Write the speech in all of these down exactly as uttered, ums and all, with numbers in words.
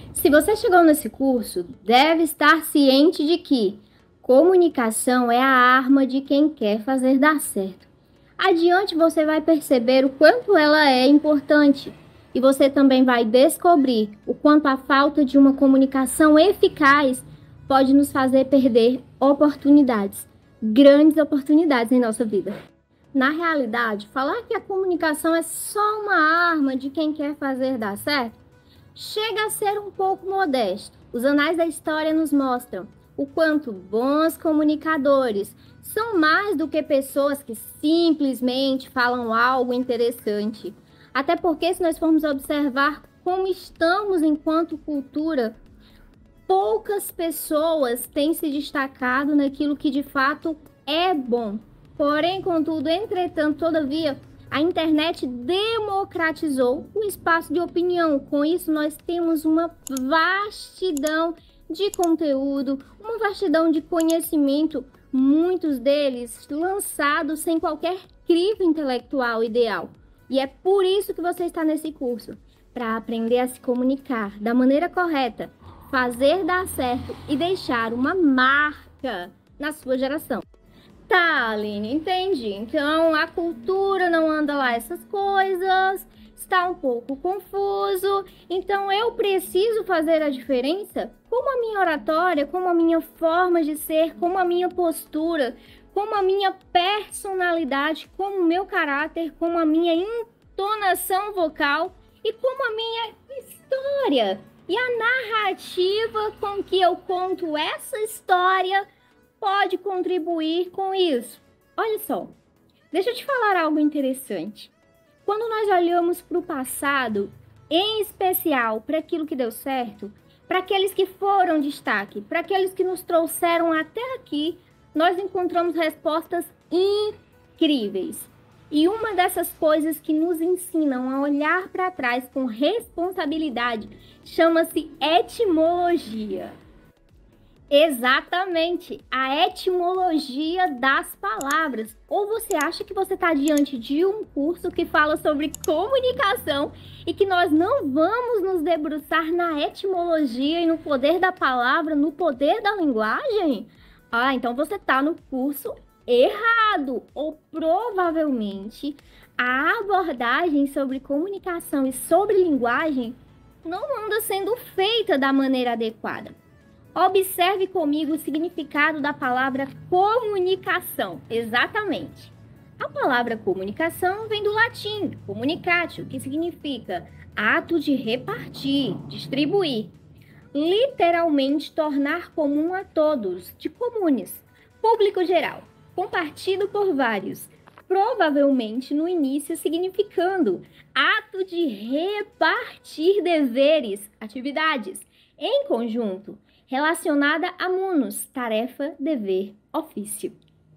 Se você chegou nesse curso, deve estar ciente de que comunicação é a arma de quem quer fazer dar certo. Adiante você vai perceber o quanto ela é importante e você também vai descobrir o quanto a falta de uma comunicação eficaz pode nos fazer perder oportunidades, grandes oportunidades em nossa vida. Na realidade, falar que a comunicação é só uma arma de quem quer fazer dar certo chega a ser um pouco modesto. Os anais da história nos mostram o quanto bons comunicadores são mais do que pessoas que simplesmente falam algo interessante. Até porque, se nós formos observar como estamos enquanto cultura, poucas pessoas têm se destacado naquilo que de fato é bom. Porém, contudo, entretanto, todavia, a internet democratizou o espaço de opinião. Com isso, nós temos uma vastidão de conteúdo, uma vastidão de conhecimento, muitos deles lançados sem qualquer crivo intelectual ideal. E é por isso que você está nesse curso, para aprender a se comunicar da maneira correta, fazer dar certo e deixar uma marca na sua geração. Tá, Aline, entendi. Então, a cultura não anda lá essas coisas, está um pouco confuso. Então, eu preciso fazer a diferença? Como a minha oratória, como a minha forma de ser, como a minha postura, como a minha personalidade, como o meu caráter, como a minha entonação vocal e como a minha história. E a narrativa com que eu conto essa história pode contribuir com isso. Olha só, deixa eu te falar algo interessante. Quando nós olhamos para o passado, em especial para aquilo que deu certo, para aqueles que foram destaque, para aqueles que nos trouxeram até aqui, nós encontramos respostas incríveis. E uma dessas coisas que nos ensinam a olhar para trás com responsabilidade chama-se etimologia. Exatamente, a etimologia das palavras. Ou você acha que você está diante de um curso que fala sobre comunicação e que nós não vamos nos debruçar na etimologia e no poder da palavra, no poder da linguagem? Ah, então você está no curso errado. Ou provavelmente a abordagem sobre comunicação e sobre linguagem não anda sendo feita da maneira adequada. Observe comigo o significado da palavra comunicação. Exatamente. A palavra comunicação vem do latim communicatio, que significa ato de repartir, distribuir. Literalmente, tornar comum a todos, de comunes, público geral, compartido por vários. Provavelmente, no início, significando ato de repartir deveres, atividades, em conjunto, relacionada a munus, tarefa, dever, ofício.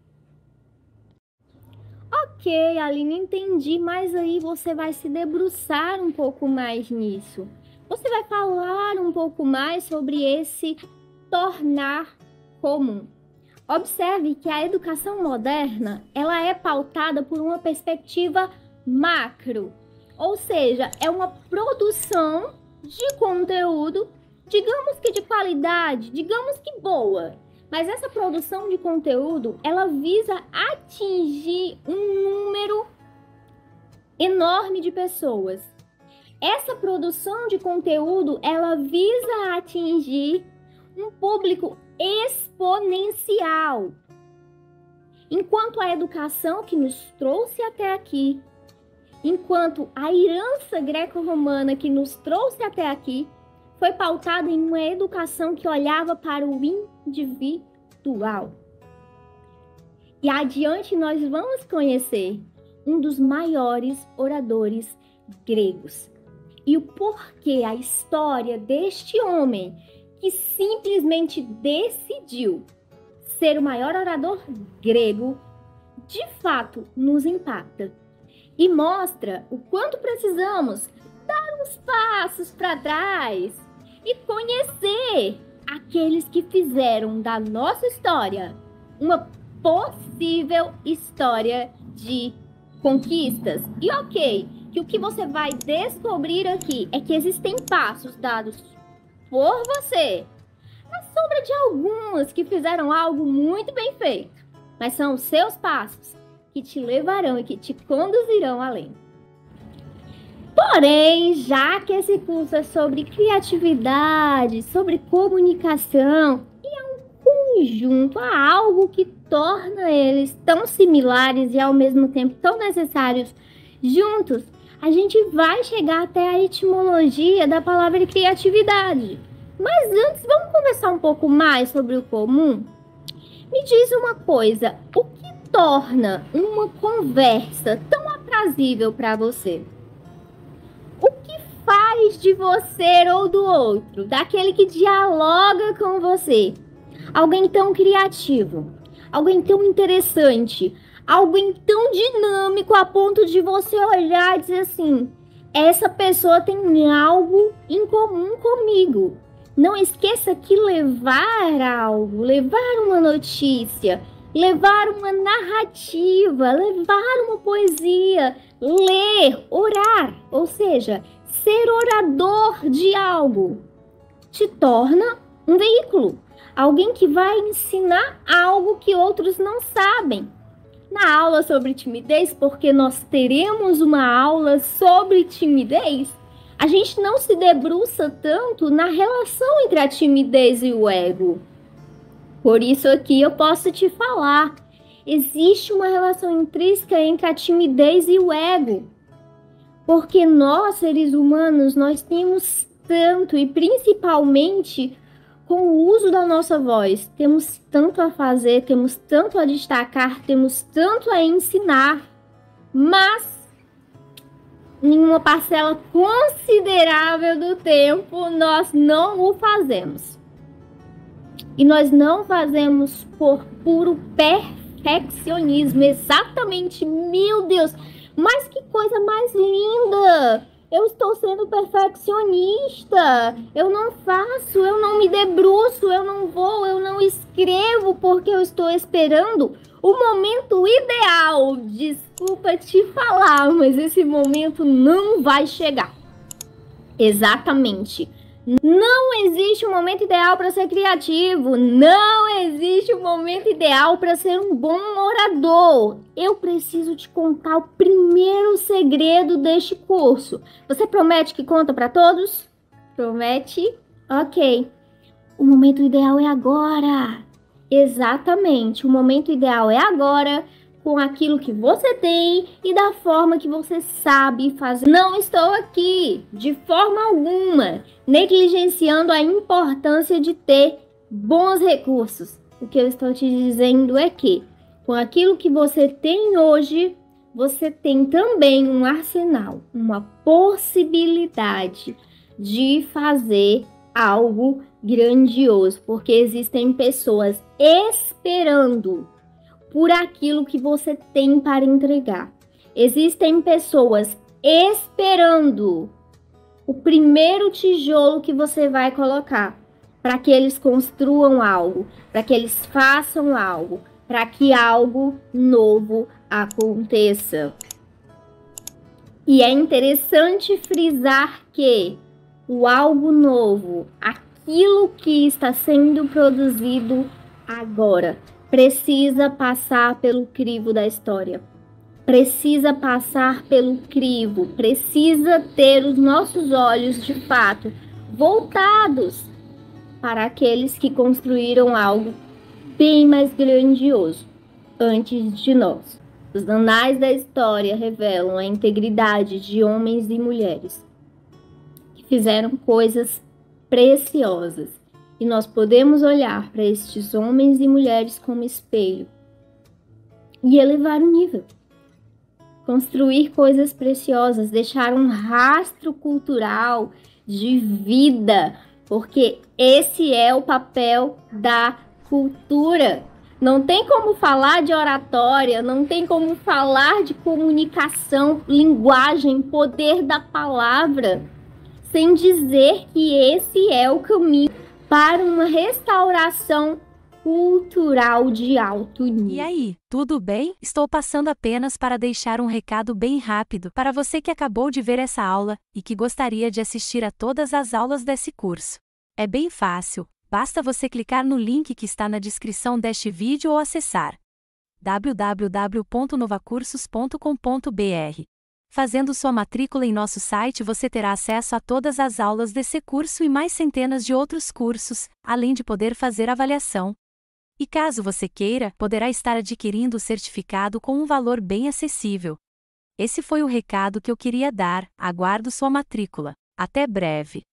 Ok, Aline, entendi, mas aí você vai se debruçar um pouco mais nisso. Você vai falar um pouco mais sobre esse tornar comum. Observe que a educação moderna, ela é pautada por uma perspectiva macro, ou seja, é uma produção de conteúdo, digamos que de qualidade, digamos que boa, mas essa produção de conteúdo, ela visa atingir um número enorme de pessoas. Essa produção de conteúdo, ela visa atingir um público exponencial. Enquanto a educação que nos trouxe até aqui, enquanto a herança greco-romana que nos trouxe até aqui, foi pautada em uma educação que olhava para o individual. E adiante nós vamos conhecer um dos maiores oradores gregos. E o porquê, a história deste homem que simplesmente decidiu ser o maior orador grego, de fato nos impacta. E mostra o quanto precisamos dar uns passos para trás e conhecer aqueles que fizeram da nossa história uma possível história de conquistas. E ok, que o que você vai descobrir aqui é que existem passos dados por você. Na sombra de alguns que fizeram algo muito bem feito. Mas são os seus passos que te levarão e que te conduzirão além. Porém, já que esse curso é sobre criatividade, sobre comunicação, e é um conjunto, há algo que torna eles tão similares e ao mesmo tempo tão necessários juntos, a gente vai chegar até a etimologia da palavra criatividade. Mas antes, vamos conversar um pouco mais sobre o comum? Me diz uma coisa, o que torna uma conversa tão aprazível para você? O que faz de você ou do outro, daquele que dialoga com você, alguém tão criativo, alguém tão interessante, alguém tão dinâmico a ponto de você olhar e dizer assim, essa pessoa tem algo em comum comigo. Não esqueça que levar algo, levar uma notícia, levar uma narrativa, levar uma poesia, ler, orar, ou seja, ser orador de algo, te torna um veículo. Alguém que vai ensinar algo que outros não sabem. Na aula sobre timidez, porque nós teremos uma aula sobre timidez, a gente não se debruça tanto na relação entre a timidez e o ego. Por isso aqui eu posso te falar, existe uma relação intrínseca entre a timidez e o ego. Porque nós, seres humanos, nós temos tanto, e principalmente com o uso da nossa voz, temos tanto a fazer, temos tanto a destacar, temos tanto a ensinar, mas em uma parcela considerável do tempo nós não o fazemos. E nós não fazemos por puro perfeccionismo, exatamente, meu Deus, mas que coisa mais linda! Eu estou sendo perfeccionista, eu não faço, eu não me debruço, eu não vou, eu não escrevo porque eu estou esperando o momento ideal. Desculpa te falar, mas esse momento não vai chegar. Exatamente. Não existe um momento ideal para ser criativo. Não existe um momento ideal para ser um bom orador. Eu preciso te contar o primeiro segredo deste curso. Você promete que conta para todos? Promete? Ok. O momento ideal é agora. Exatamente. O momento ideal é agora, com aquilo que você tem e da forma que você sabe fazer. Não estou aqui, de forma alguma, negligenciando a importância de ter bons recursos. O que eu estou te dizendo é que, com aquilo que você tem hoje, você tem também um arsenal, uma possibilidade de fazer algo grandioso, porque existem pessoas esperando por aquilo que você tem para entregar. Existem pessoas esperando o primeiro tijolo que você vai colocar para que eles construam algo, para que eles façam algo, para que algo novo aconteça. E é interessante frisar que o algo novo, aquilo que está sendo produzido agora, precisa passar pelo crivo da história. Precisa passar pelo crivo. Precisa ter os nossos olhos, de fato, voltados para aqueles que construíram algo bem mais grandioso antes de nós. Os anais da história revelam a integridade de homens e mulheres que fizeram coisas preciosas. E nós podemos olhar para estes homens e mulheres como espelho e elevar o nível. Construir coisas preciosas, deixar um rastro cultural de vida, porque esse é o papel da cultura. Não tem como falar de oratória, não tem como falar de comunicação, linguagem, poder da palavra, sem dizer que esse é o caminho para uma restauração cultural de alto nível. E aí, tudo bem? Estou passando apenas para deixar um recado bem rápido para você que acabou de ver essa aula e que gostaria de assistir a todas as aulas desse curso. É bem fácil, basta você clicar no link que está na descrição deste vídeo ou acessar w w w ponto novacursos ponto com ponto b r. Fazendo sua matrícula em nosso site, você terá acesso a todas as aulas desse curso e mais centenas de outros cursos, além de poder fazer avaliação. E caso você queira, poderá estar adquirindo o certificado com um valor bem acessível. Esse foi o recado que eu queria dar. Aguardo sua matrícula. Até breve!